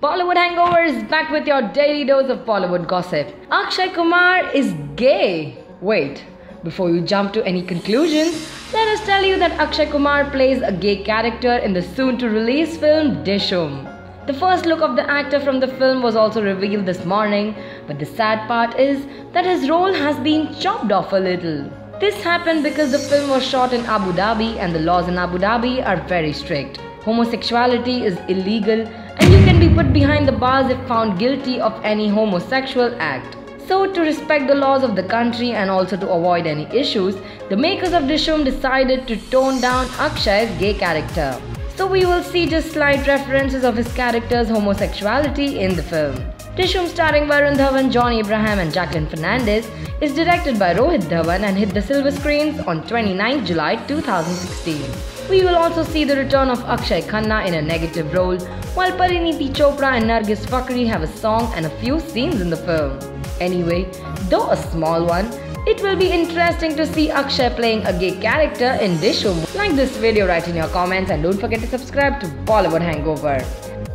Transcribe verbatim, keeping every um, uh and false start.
Bollywood Hangover is back with your daily dose of Bollywood gossip. Akshay Kumar is gay. Wait, before you jump to any conclusions, let us tell you that Akshay Kumar plays a gay character in the soon-to-release film Dishoom. The first look of the actor from the film was also revealed this morning, but the sad part is that his role has been chopped off a little. This happened because the film was shot in Abu Dhabi and the laws in Abu Dhabi are very strict. Homosexuality is illegal and you can be put behind the bars if found guilty of any homosexual act. So, to respect the laws of the country and also to avoid any issues, the makers of Dishoom decided to tone down Akshay's gay character. So we will see just slight references of his character's homosexuality in the film. Dishoom, starring Varun Dhawan, John Abraham and Jacqueline Fernandez, is directed by Rohit Dhawan and hit the silver screens on twenty-ninth July two thousand sixteen. We will also see the return of Akshay Khanna in a negative role, while Parineeti Chopra and Nargis Fakhri have a song and a few scenes in the film. Anyway, though a small one, it will be interesting to see Akshay playing a gay character in Dishoom. Like this video, write in your comments and don't forget to subscribe to Bollywood Hangover.